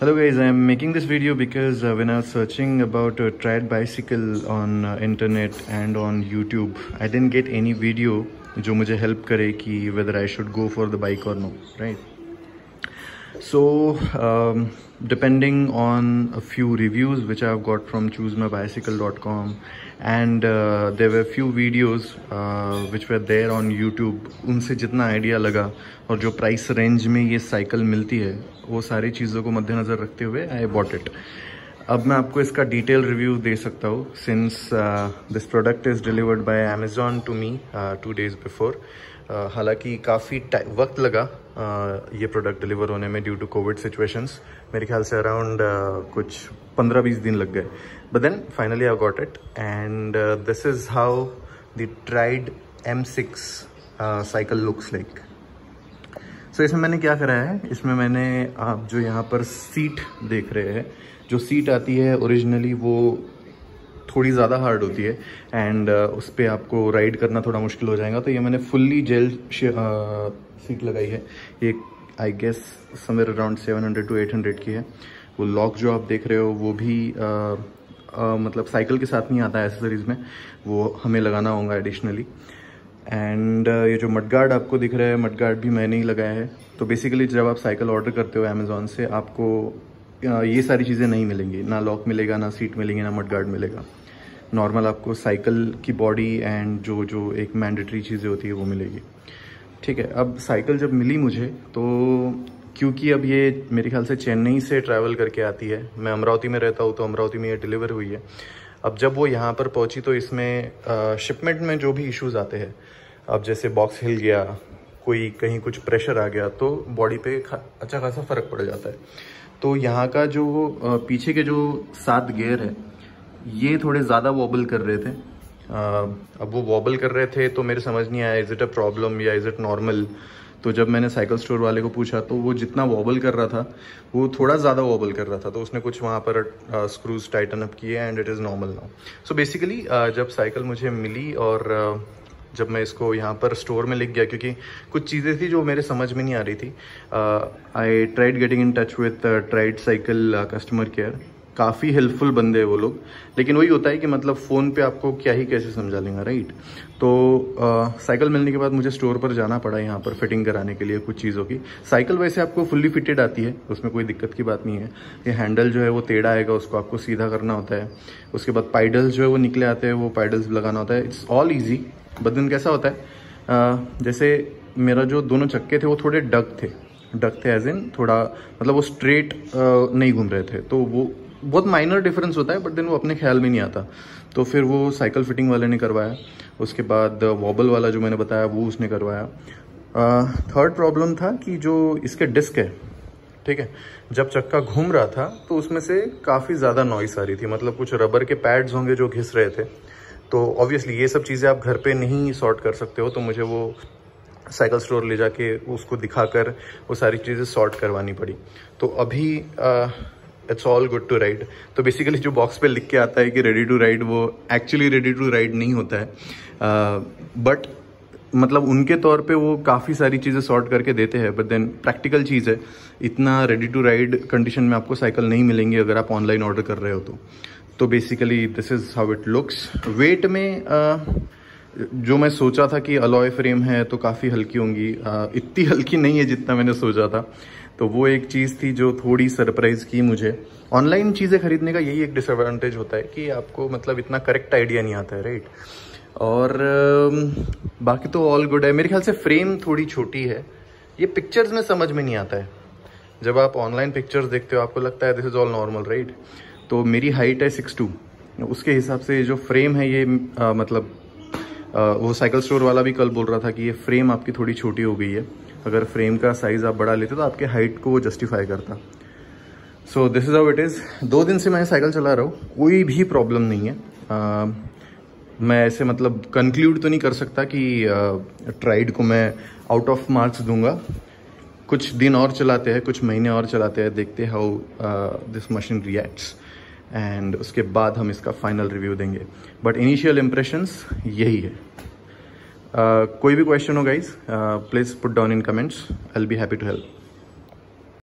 Hello guys, I am making this video because when I was searching about a Triad bicycle on internet and on YouTube, I didn't get any video जो मुझे help करे कि whether I should go for the bike or no, right? So depending on a few reviews which I've got from choosemybicycle.com and there were few videos which were there on YouTube, उनसे जितना idea लगा और जो price range में ये cycle मिलती है वो सारी चीज़ों को मद्देनज़र रखते हुए आई बॉट इट। अब मैं आपको इसका डिटेल रिव्यू दे सकता हूँ since this product is delivered by Amazon to me 2 days before. हालांकि काफ़ी वक्त लगा ये प्रोडक्ट डिलीवर होने में ड्यू टू कोविड सिचुएशंस। मेरे ख्याल से अराउंड कुछ 15-20 दिन लग गए, but then finally I got it and this is how the Triad M6 cycle looks like. So इसमें मैंने क्या करा है, इसमें मैंने आप जो यहाँ पर सीट देख रहे हैं, जो सीट आती है ओरिजिनली वो थोड़ी ज़्यादा हार्ड होती है एंड उस पर आपको राइड करना थोड़ा मुश्किल हो जाएगा। तो ये मैंने फुल्ली जेल सीट लगाई है। ये I guess somewhere around 700 to 800 की है। वो लॉक जो आप देख रहे हो वो भी मतलब साइकिल के साथ नहीं आता है एसेसरीज में, वो हमें लगाना होगा एडिशनली। एंड ये जो मडगार्ड आपको दिख रहा है, मडगार्ड भी मैंने ही लगाया है। तो बेसिकली जब आप साइकिल ऑर्डर करते हो अमेज़ॉन से, आपको ये सारी चीज़ें नहीं मिलेंगी, ना लॉक मिलेगा, ना सीट मिलेगी, ना मडगार्ड मिलेगा। नॉर्मल आपको साइकिल की बॉडी एंड जो एक मैंडेटरी चीज़ें होती है वो मिलेगी। ठीक है, अब साइकिल जब मिली मुझे तो क्योंकि अब ये मेरे ख्याल से चेन्नई से ट्रैवल करके आती है, मैं अमरावती में रहता हूँ तो अमरावती में ये डिलीवर हुई है। अब जब वो यहाँ पर पहुँची तो इसमें शिपमेंट में जो भी इश्यूज आते हैं, अब जैसे बॉक्स हिल गया, कोई कहीं कुछ प्रेशर आ गया तो बॉडी पे अच्छा खासा फ़र्क पड़ जाता है। तो यहाँ का जो पीछे के जो 7 गियर है ये थोड़े ज़्यादा वॉबल कर रहे थे। अब वो वॉबल कर रहे थे तो मेरे समझ नहीं आया इज़ इट अ प्रॉब्लम या इज़ इट नॉर्मल। तो जब मैंने साइकिल स्टोर वाले को पूछा तो वो जितना वॉबल कर रहा था वो थोड़ा ज़्यादा वॉबल कर रहा था, तो उसने कुछ वहाँ पर स्क्रूज टाइटन अप किए and it is normal now. So basically जब साइकिल मुझे मिली और जब मैं इसको यहाँ पर स्टोर में लिख गया, क्योंकि कुछ चीज़ें थी जो मेरे समझ में नहीं आ रही थी। I tried getting in touch with Triad cycle customer care, काफ़ी हेल्पफुल बंदे हैं वो लोग, लेकिन वही होता है कि मतलब फ़ोन पे आपको क्या ही कैसे समझा लेंगे, राइट। तो साइकिल मिलने के बाद मुझे स्टोर पर जाना पड़ा यहाँ पर फिटिंग कराने के लिए कुछ चीज़ों की। साइकिल वैसे आपको फुल्ली फिटेड आती है, उसमें कोई दिक्कत की बात नहीं है। ये हैंडल जो है वो टेढ़ा आएगा, उसको आपको सीधा करना होता है। उसके बाद पाइडल्स जो है वो निकले आते हैं, वो पाइडल्स लगाना होता है। It's all easy. बट दिन कैसा होता है, जैसे मेरा जो दोनों चक्के थे वो थोड़े डक थे एज इन थोड़ा मतलब वो स्ट्रेट नहीं घूम रहे थे, तो वो बहुत माइनर डिफरेंस होता है, बट देन वो अपने ख्याल में नहीं आता। तो फिर वो साइकिल फिटिंग वाले ने करवाया। उसके बाद वॉबल वाला जो मैंने बताया वो उसने करवाया। थर्ड प्रॉब्लम था कि जो इसके डिस्क है, ठीक है, जब चक्का घूम रहा था तो उसमें से काफ़ी ज़्यादा नॉइस आ रही थी, मतलब कुछ रबर के पैड्स होंगे जो घिस रहे थे। तो ऑब्वियसली ये सब चीज़ें आप घर पे नहीं सॉर्ट कर सकते हो, तो मुझे वो साइकिल स्टोर ले जाके उसको दिखाकर वो सारी चीज़ें सॉर्ट करवानी पड़ी। तो अभी it's all good to ride. तो बेसिकली जो बॉक्स पे लिख के आता है कि रेडी टू राइड, वो एक्चुअली रेडी टू राइड नहीं होता है, बट मतलब उनके तौर पे वो काफ़ी सारी चीज़ें सॉर्ट करके देते हैं, बट देन प्रैक्टिकल चीज़ है, इतना रेडी टू राइड कंडीशन में आपको साइकिल नहीं मिलेंगी अगर आप ऑनलाइन ऑर्डर कर रहे हो तो basically this is how it looks. Weight में जो मैं सोचा था कि अलॉय फ्रेम है तो काफ़ी हल्की होंगी, इतनी हल्की नहीं है जितना मैंने सोचा था। तो वो एक चीज़ थी जो थोड़ी सरप्राइज़ की मुझे। ऑनलाइन चीज़ें खरीदने का यही एक डिसएडवांटेज होता है कि आपको मतलब इतना करेक्ट आइडिया नहीं आता है, राइट। और बाकी तो ऑल गुड है। मेरे ख्याल से फ्रेम थोड़ी छोटी है, ये पिक्चर्स में समझ में नहीं आता है। जब आप ऑनलाइन पिक्चर्स देखते हो आपको लगता है this is all normal, right. तो मेरी हाइट है 6'2", उसके हिसाब से जो फ्रेम है ये मतलब वो साइकिल स्टोर वाला भी कल बोल रहा था कि ये फ्रेम आपकी थोड़ी छोटी हो गई है, अगर फ्रेम का साइज़ आप बढ़ा लेते तो आपके हाइट को वो जस्टिफाई करता। So this is how it is. 2 दिन से मैं साइकिल चला रहा हूँ, कोई भी प्रॉब्लम नहीं है। मैं ऐसे मतलब कंक्लूड तो नहीं कर सकता कि ट्राइड को मैं आउट ऑफ मार्क्स दूंगा। कुछ दिन और चलाते हैं, कुछ महीने और चलाते हैं, देखते हैं how this machine reacts and उसके बाद हम इसका फाइनल रिव्यू देंगे। बट इनिशियल इम्प्रेशंस यही है। कोई भी क्वेश्चन हो guys, please put down in comments, I will be happy to help.